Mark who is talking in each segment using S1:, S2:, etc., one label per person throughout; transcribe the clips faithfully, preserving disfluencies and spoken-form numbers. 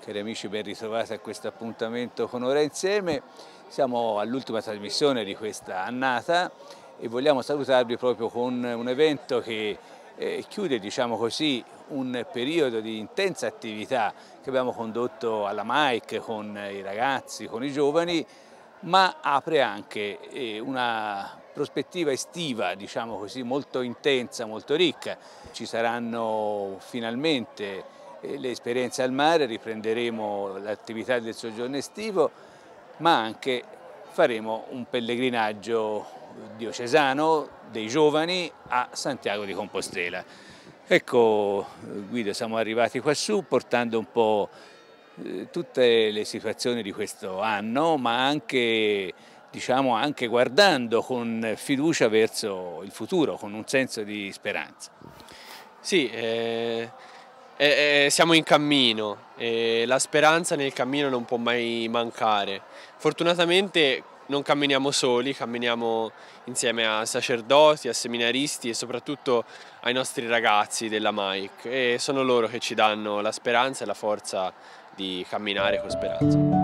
S1: Cari amici, ben ritrovati a questo appuntamento con Ora Insieme. Siamo all'ultima trasmissione di questa annata e vogliamo salutarvi proprio con un evento che eh, chiude, diciamo così, un periodo di intensa attività che abbiamo condotto alla Mike con i ragazzi, con i giovani, ma apre anche eh, una prospettiva estiva, diciamo così, molto intensa, molto ricca. Ci saranno finalmente le esperienze al mare, riprenderemo l'attività del soggiorno estivo, ma anche faremo un pellegrinaggio diocesano dei giovani a Santiago di Compostela. Ecco Guido, siamo arrivati quassù portando un po' eh, tutte le situazioni di questo anno, ma anche, diciamo, anche guardando con fiducia verso il futuro, con un senso di speranza.
S2: Sì, eh... E, e siamo in cammino e la speranza nel cammino non può mai mancare. Fortunatamente non camminiamo soli, camminiamo insieme a sacerdoti, a seminaristi e soprattutto ai nostri ragazzi della Mike, e sono loro che ci danno la speranza e la forza di camminare con speranza.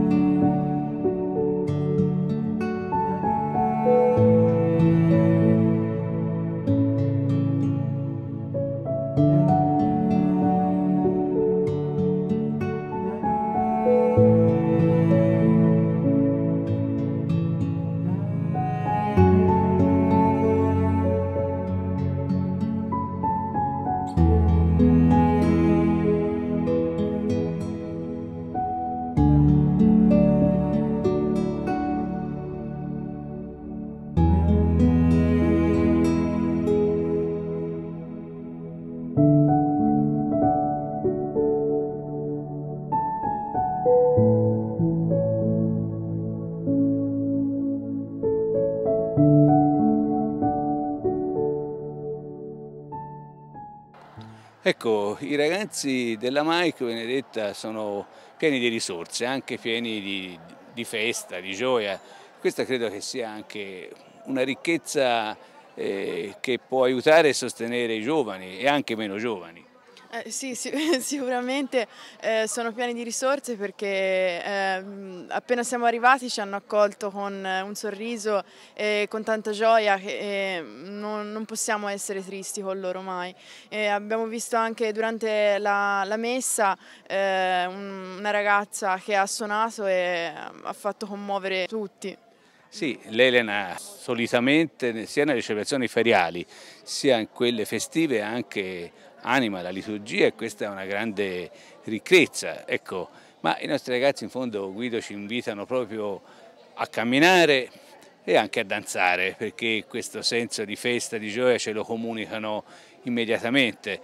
S1: Ecco, i ragazzi della Mike, Benedetta, sono pieni di risorse, anche pieni di, di festa, di gioia. Questa credo che sia anche una ricchezza eh, che può aiutare e sostenere i giovani e anche i meno giovani.
S3: Eh, sì, sì, sicuramente eh, sono pieni di risorse perché eh, appena siamo arrivati ci hanno accolto con un sorriso e con tanta gioia che eh, non, non possiamo essere tristi con loro mai. E abbiamo visto anche durante la, la messa eh, una ragazza che ha suonato e ha fatto commuovere tutti.
S1: Sì, l'Elena solitamente sia nelle celebrazioni feriali sia in quelle festive anche anima la liturgia e questa è una grande ricchezza. Ecco, ma i nostri ragazzi in fondo, Guido, ci invitano proprio a camminare e anche a danzare, perché questo senso di festa, di gioia ce lo comunicano immediatamente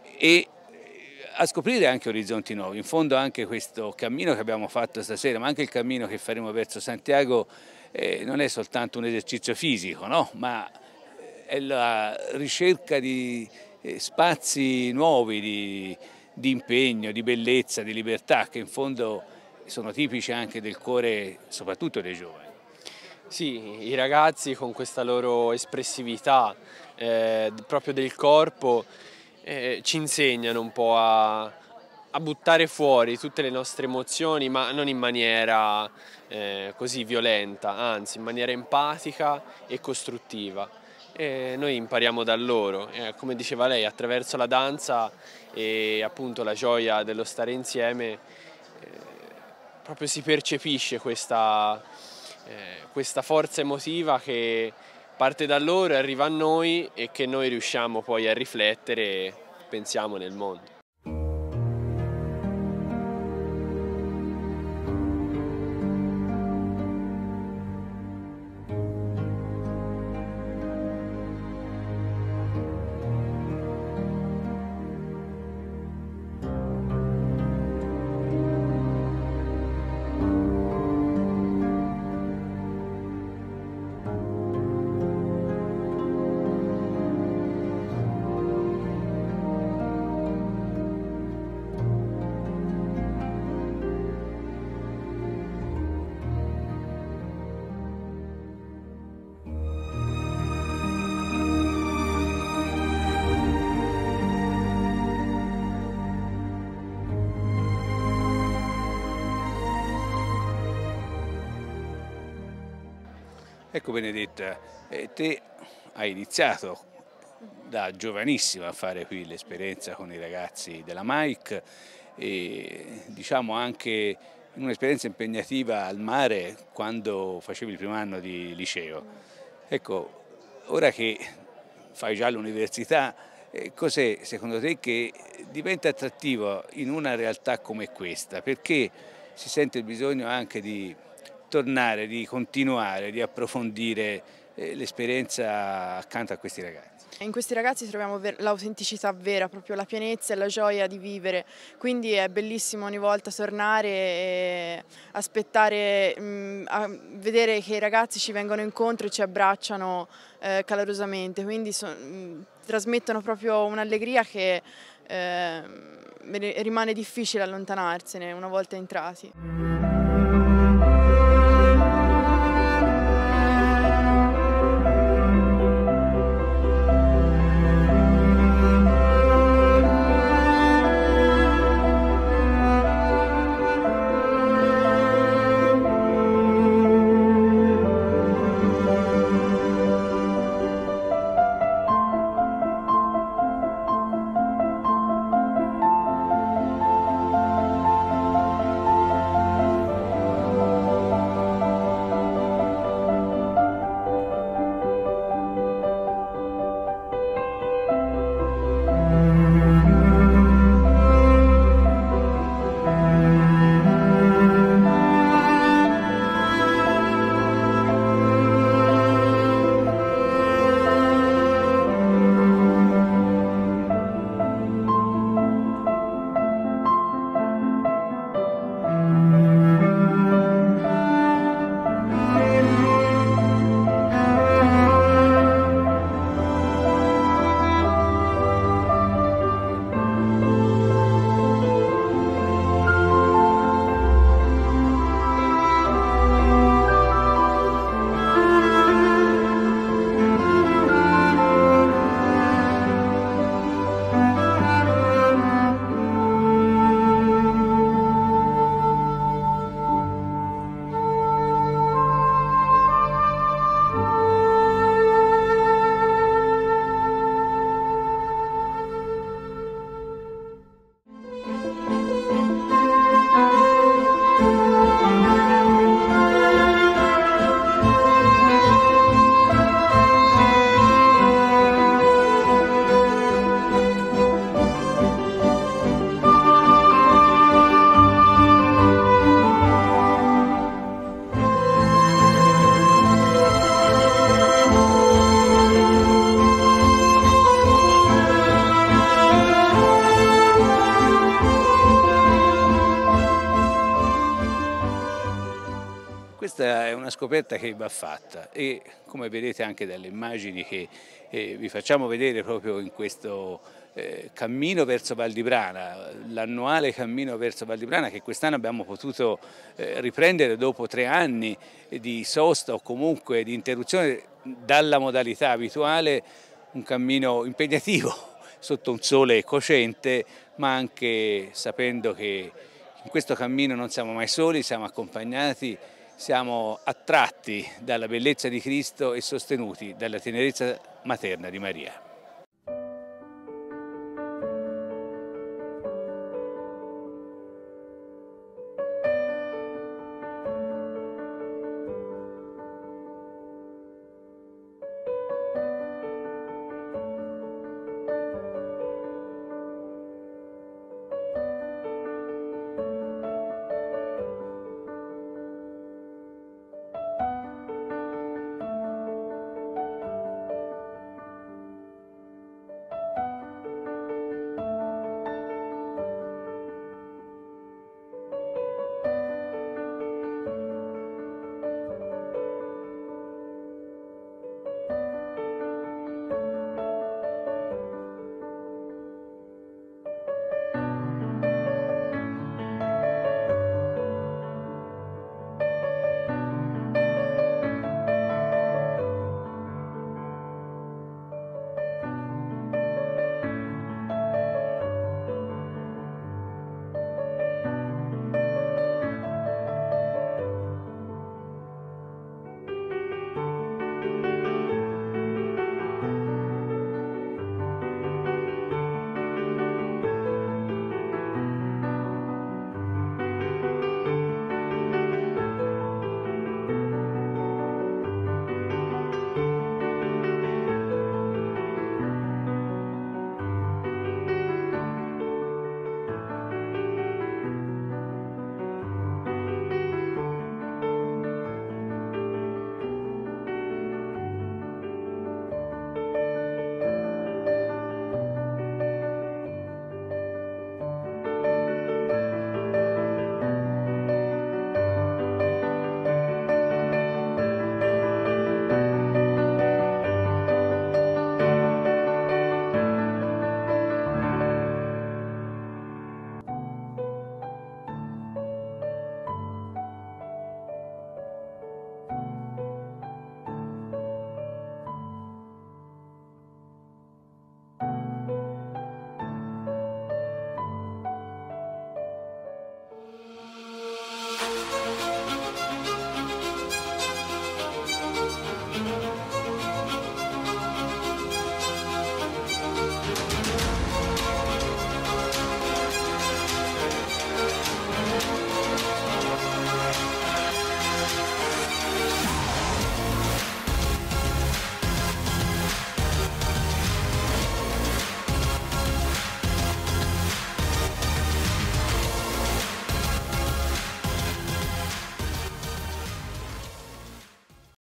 S1: e a scoprire anche orizzonti nuovi. In fondo anche questo cammino che abbiamo fatto stasera, ma anche il cammino che faremo verso Santiago eh, non è soltanto un esercizio fisico, no? Ma è la ricerca di spazi nuovi di, di impegno, di bellezza, di libertà che in fondo sono tipici anche del cuore soprattutto dei giovani.
S2: Sì, i ragazzi con questa loro espressività eh, proprio del corpo eh, ci insegnano un po' a, a buttare fuori tutte le nostre emozioni, ma non in maniera eh, così violenta, anzi in maniera empatica e costruttiva. E noi impariamo da loro, eh, come diceva lei, attraverso la danza e appunto la gioia dello stare insieme eh, proprio si percepisce questa, eh, questa forza emotiva che parte da loro e arriva a noi e che noi riusciamo poi a riflettere e pensiamo nel mondo.
S1: Ecco Benedetta, eh, te hai iniziato da giovanissima a fare qui l'esperienza con i ragazzi della Mike e diciamo anche un'esperienza impegnativa al mare quando facevi il primo anno di liceo. Ecco, ora che fai già l'università, eh, cos'è secondo te che diventa attrattivo in una realtà come questa? Perché si sente il bisogno anche di tornare, di continuare, di approfondire eh, l'esperienza accanto a questi ragazzi?
S3: In questi ragazzi troviamo l'autenticità vera, proprio la pienezza e la gioia di vivere, quindi è bellissimo ogni volta tornare e aspettare, mh, a vedere che i ragazzi ci vengono incontro e ci abbracciano eh, calorosamente, quindi so, mh, trasmettono proprio un'allegria che eh, rimane difficile allontanarsene una volta entrati.
S1: Questa è una scoperta che va fatta e come vedete anche dalle immagini che eh, vi facciamo vedere proprio in questo eh, cammino verso Val di Brana, l'annuale cammino verso Val di Brana che quest'anno abbiamo potuto eh, riprendere dopo tre anni di sosta o comunque di interruzione dalla modalità abituale, un cammino impegnativo sotto un sole cocente, ma anche sapendo che in questo cammino non siamo mai soli, siamo accompagnati, siamo attratti dalla bellezza di Cristo e sostenuti dalla tenerezza materna di Maria.